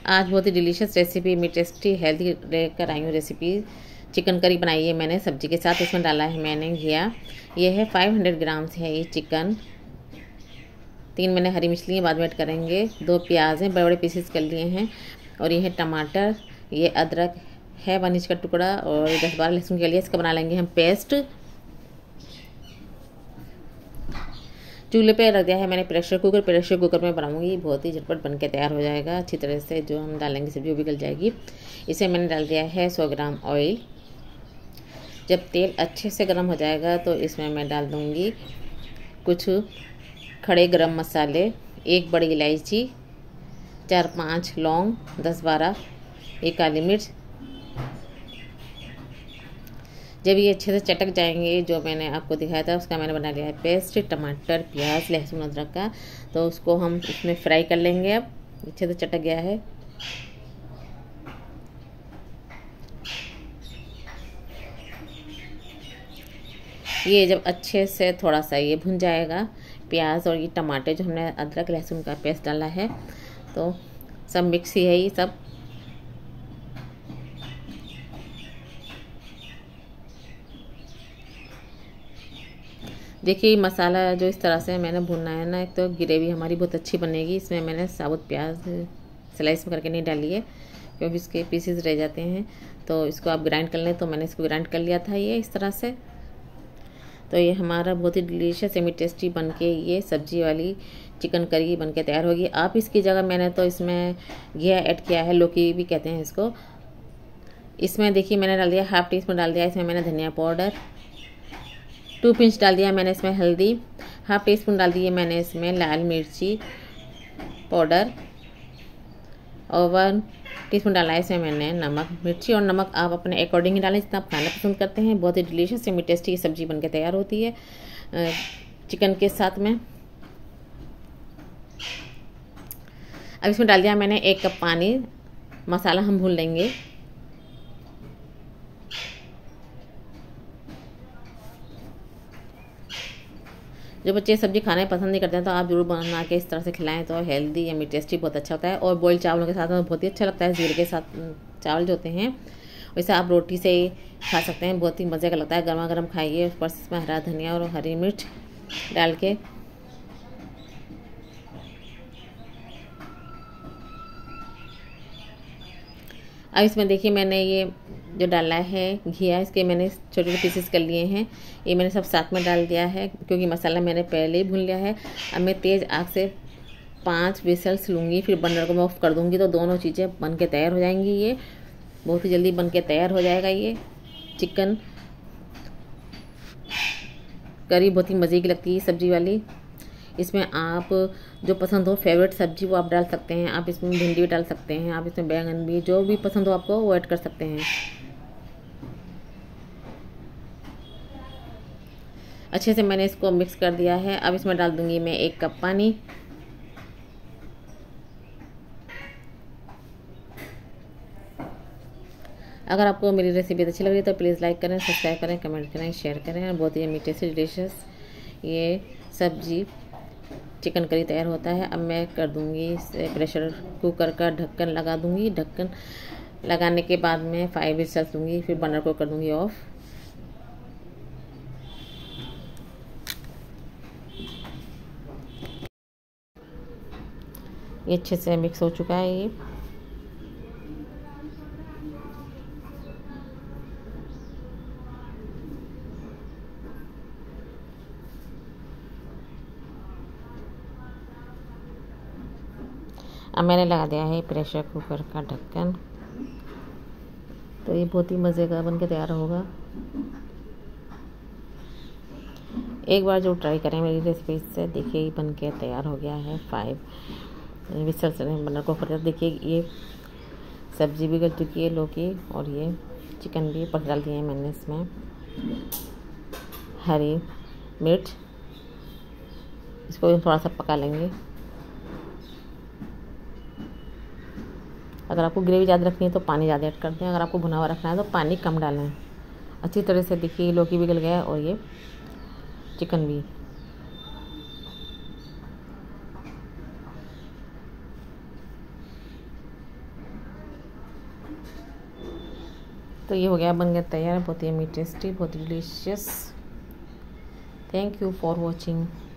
आज बहुत ही डिलीशियस रेसिपी, मी टेस्टी हेल्दी लेकर आई हूँ रेसिपी। चिकन करी बनाई है मैंने सब्जी के साथ। इसमें डाला है मैंने घिया। ये है 500 ग्राम्स है ये चिकन। 3 मैंने हरी मिर्च ली है, बाद में ऐड करेंगे। 2 प्याज हैं, बड़े बड़े पीसेस कर लिए हैं। और ये है टमाटर, ये अदरक है 1 इंच का टुकड़ा, और 10-12 लहसुन के लिए इसका बना लेंगे हम पेस्ट। चूल्हे पे रख दिया है मैंने प्रेशर कुकर में बनाऊंगी। बहुत ही झटपट बन के तैयार हो जाएगा अच्छी तरह से। जो हम डालेंगे सब्जी वो भी गल जाएगी। इसे मैंने डाल दिया है 100 ग्राम ऑयल। जब तेल अच्छे से गर्म हो जाएगा तो इसमें मैं डाल दूंगी कुछ खड़े गरम मसाले, 1 बड़ी इलायची, 4-5 लौंग, 10-12 एक काली मिर्च। जब ये अच्छे से चटक जाएंगे, जो मैंने आपको दिखाया था उसका मैंने बना लिया है पेस्ट, टमाटर, प्याज, लहसुन, अदरक का। तो उसको हम इसमें फ्राई कर लेंगे। अब अच्छे से चटक गया है। ये जब अच्छे से थोड़ा सा ये भुन जाएगा प्याज और ये टमाटर, जो हमने अदरक लहसुन का पेस्ट डाला है, तो सब मिक्स ही है ये सब। देखिए मसाला जो इस तरह से मैंने भुनना है ना, एक तो ग्रेवी हमारी बहुत अच्छी बनेगी। इसमें मैंने साबुत प्याज स्लाइस में करके नहीं डाली है क्योंकि इसके पीसेस रह जाते हैं। तो इसको आप ग्राइंड कर लें, तो मैंने इसको ग्राइंड कर लिया था ये इस तरह से। तो ये हमारा बहुत ही डिलीशियस एमी टेस्टी बन के ये सब्जी वाली चिकन करी बन के तैयार होगी। आप इसकी जगह मैंने तो इसमें घिया ऐड किया है, लौकी भी कहते हैं इसको। इसमें देखिए मैंने डाल दिया 1/2 टीस्पून डाल दिया इसमें मैंने धनिया पाउडर, 2 पिंच डाल दिया मैंने इसमें हल्दी, 1/2 टीस्पून डाल दिए मैंने इसमें लाल मिर्ची पाउडर, और 1 टीस्पून डाला है इसमें मैंने नमक। मिर्ची और नमक आप अपने अकॉर्डिंग ही डालें जितना आप खाना पसंद करते हैं। बहुत ही डिलीशियस एमी टेस्टी सब्जी बनके तैयार होती है चिकन के साथ में। अब इसमें डाल दिया मैंने 1 कप पानी। मसाला हम भून लेंगे। जो बच्चे सब्जी खाना पसंद नहीं करते हैं तो आप जरूर बना के इस तरह से खिलाएं, तो हेल्दी यमी टेस्टी बहुत अच्छा होता है। और बॉइल्ड चावलों के साथ में बहुत ही अच्छा लगता है। जीरे के साथ चावल जो होते हैं, वैसे आप रोटी से खा सकते हैं, बहुत ही मज़े का लगता है। गर्मा गर्म खाइए। ऊपर से इसमें हरा धनिया और हरी मिर्च डाल के अब इसमें देखिए मैंने ये जो डाला है घिया, इसके मैंने छोटे छोटे पीसेस कर लिए हैं। ये मैंने सब साथ में डाल दिया है क्योंकि मसाला मैंने पहले ही भून लिया है। अब मैं तेज़ आग से 5 विसल्स लूँगी, फिर बर्नर को मैं ऑफ कर दूँगी, तो दोनों चीज़ें बन के तैयार हो जाएंगी। ये बहुत ही जल्दी बन के तैयार हो जाएगा। ये चिकन करी बहुत ही मज़े की लगती है सब्जी वाली। इसमें आप जो पसंद हो फेवरेट सब्जी वो आप डाल सकते हैं। आप इसमें भिंडी भी डाल सकते हैं, आप इसमें बैंगन भी, जो भी पसंद हो आपको वो ऐड कर सकते हैं। अच्छे से मैंने इसको मिक्स कर दिया है। अब इसमें डाल दूंगी मैं 1 कप पानी। अगर आपको मेरी रेसिपी अच्छी लग रही है तो प्लीज़ लाइक करें, सब्सक्राइब करें, कमेंट करें, शेयर करें। बहुत ही मीठे से डिलीशियस ये सब्जी चिकन करी तैयार होता है। अब मैं कर दूंगी इसे प्रेशर कुकर का ढक्कन लगा दूंगी। ढक्कन लगाने के बाद मैं 5 विसल्स दूंगी, फिर बर्नर को कर दूंगी ऑफ। ये अच्छे से मिक्स हो चुका है। ये अब मैंने लगा दिया है प्रेशर कुकर का ढक्कन। तो ये बहुत ही मज़े का बन के तैयार होगा। एक बार जो ट्राई करें मेरी रेसिपी से, देखिए ये बन के तैयार हो गया है। 5 विसल से बर्नर को कर। देखिए ये सब्जी भी गल चुकी है, लौकी और ये चिकन भी ऊपर डाल दिए हैं मैंने इसमें। हरी मिर्च, इसको थोड़ा सा पका लेंगे। अगर आपको ग्रेवी ज़्यादा रखनी है तो पानी ज़्यादा ऐड कर दें, अगर आपको भुना हुआ रखना है तो पानी कम डालें। अच्छी तरह से देखिए लौकी भी गल गया है और ये चिकन भी। तो ये हो गया, बन गया तैयार, बहुत ही यम्मी टेस्टी, बहुत delicious. Thank you for watching.